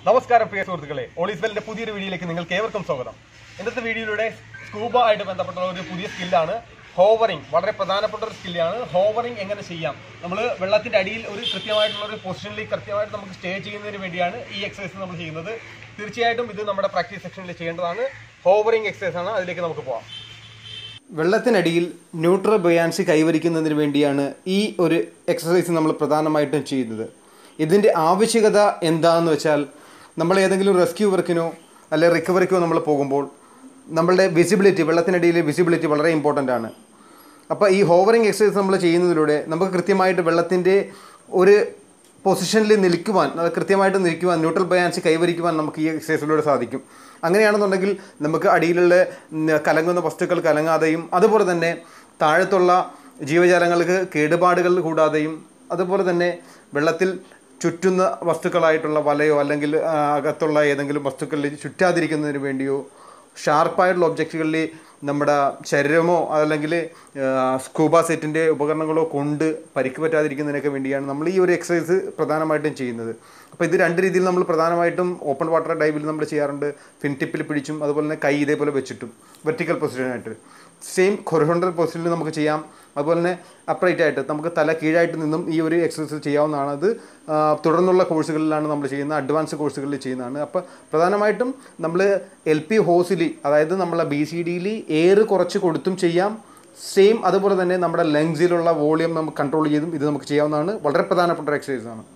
നമസ്കാരം പ്രിയ സുഹൃത്തുക്കളെ, ഓളീസ്വെലിന്റെ പുതിയൊരു വീഡിയോയിലേക്ക് നിങ്ങൾക്ക് ഏവർക്കും സ്വാഗതം. ഇന്നത്തെ വീഡിയോയിലൂടെ സ്കൂബ ആയിട്ട് ബന്ധപ്പെട്ടുള്ള ഒരു പുതിയ സ്കില്ലാണ് ഹോവറിംഗ്. വളരെ പ്രധാനപ്പെട്ട ഒരു സ്കില്ലാണ്. ഹോവറിംഗ് എങ്ങനെ ചെയ്യാം, നമ്മൾ വെള്ളത്തിന്റെ അടിയിൽ ഒരു കൃത്യമായിട്ടുള്ള ഒരു പൊസിഷനിൽ കൃത്യമായിട്ട് നമുക്ക് സ്റ്റേ ചെയ്യുന്നതിന് വേണ്ടിയാണ് ഈ എക്സസൈസ് നമ്മൾ ചെയ്യുന്നത്. തീർച്ചയായിട്ടും ഇത് നമ്മുടെ പ്രാക്ടീസ് സെക്ഷനിൽ ചെയ്യേണ്ടതാണ്. ഹോവറിംഗ് എക്സസൈസ് ആണ്, അതിലേക്ക് നമുക്ക് പോകാം. വെള്ളത്തിനടിയിൽ ന്യൂട്രൽ ബൊയാൻസി കൈവരിക്കുന്നതിന് വേണ്ടിയാണ് ഈ ഒരു എക്സസൈസ് നമ്മൾ പ്രധാനമായിട്ടും ചെയ്യുന്നത്. ഇതിൻ്റെ ആവശ്യകത എന്താണെന്ന് വെച്ചാൽ, നമ്മൾ ഏതെങ്കിലും റെസ്ക്യൂ വർക്കിനോ അല്ലെങ്കിൽ റിക്കവറിക്കോ നമ്മൾ പോകുമ്പോൾ നമ്മളുടെ വിസിബിലിറ്റി, വെള്ളത്തിനടിയിലെ വിസിബിലിറ്റി വളരെ ഇമ്പോർട്ടൻ്റ് ആണ്. അപ്പോൾ ഈ ഹോവറിംഗ് എക്സസൈസ് നമ്മൾ ചെയ്യുന്നതിലൂടെ നമുക്ക് കൃത്യമായിട്ട് വെള്ളത്തിൻ്റെ ഒരു പൊസിഷനിൽ നിൽക്കുവാൻ, അത് കൃത്യമായിട്ട് നിൽക്കുവാൻ, ന്യൂട്രൽ ബൊയാൻസി കൈവരിക്കുവാൻ നമുക്ക് ഈ എക്സസൈസിലൂടെ സാധിക്കും. അങ്ങനെയാണെന്നുണ്ടെങ്കിൽ നമുക്ക് അടിയിലുള്ള കലങ്ങുന്ന വസ്തുക്കൾ കലങ്ങാതെയും, അതുപോലെ തന്നെ താഴത്തുള്ള ജീവജാലങ്ങൾക്ക് കേടുപാടുകൾ കൂടാതെയും, അതുപോലെ തന്നെ വെള്ളത്തിൽ ചുറ്റുന്ന വസ്തുക്കളായിട്ടുള്ള വലയോ അല്ലെങ്കിൽ അകത്തുള്ള ഏതെങ്കിലും വസ്തുക്കളിൽ ചുറ്റാതിരിക്കുന്നതിന് വേണ്ടിയോ, ഷാർപ്പായിട്ടുള്ള ഒബ്ജക്റ്റുകളിൽ നമ്മുടെ ശരീരമോ അല്ലെങ്കിൽ സ്കൂബ സെറ്റിൻ്റെ ഉപകരണങ്ങളോ കൊണ്ട് പരിക്ക് പറ്റാതിരിക്കുന്നതിനൊക്കെ വേണ്ടിയാണ് നമ്മൾ ഈ ഒരു എക്സസൈസ് പ്രധാനമായിട്ടും ചെയ്യുന്നത്. അപ്പോൾ ഇത് രണ്ട് രീതിയിൽ നമ്മൾ പ്രധാനമായിട്ടും ഓപ്പൺ വാട്ടർ ഡൈവിൽ നമ്മൾ ചെയ്യാറുണ്ട്. ഫിൻ ടിപ്പിൽ പിടിച്ചും അതുപോലെ തന്നെ കൈ ഇതേപോലെ വെച്ചിട്ടും വെർട്ടിക്കൽ പൊസിഷനായിട്ട്, സെയിം ഹൊറിസോണ്ടൽ പൊസിഷനിൽ നമുക്ക് ചെയ്യാം. അതുപോലെ തന്നെ അപ്രൈറ്റ് ആയിട്ട് നമുക്ക് തല കീഴായിട്ട് നിന്നും ഈ ഒരു എക്സസൈസ് ചെയ്യാവുന്നതാണ്. അത് തുടർന്നുള്ള കോഴ്സുകളിലാണ് നമ്മൾ ചെയ്യുന്നത്, അഡ്വാൻസ് കോഴ്സുകളിൽ ചെയ്യുന്നതാണ്. അപ്പോൾ പ്രധാനമായിട്ടും നമ്മൾ LP ഹോസിൽ, അതായത് നമ്മളെ BCDയിൽ എയർ കുറച്ച് കൊടുത്തും ചെയ്യാം. സെയിം അതുപോലെ തന്നെ നമ്മുടെ ലങ്സിലുള്ള വോളിയം നമുക്ക് കൺട്രോൾ ചെയ്തും ഇത് നമുക്ക് ചെയ്യാവുന്നതാണ്. വളരെ പ്രധാനപ്പെട്ട ഒരു എക്സസൈസാണ്.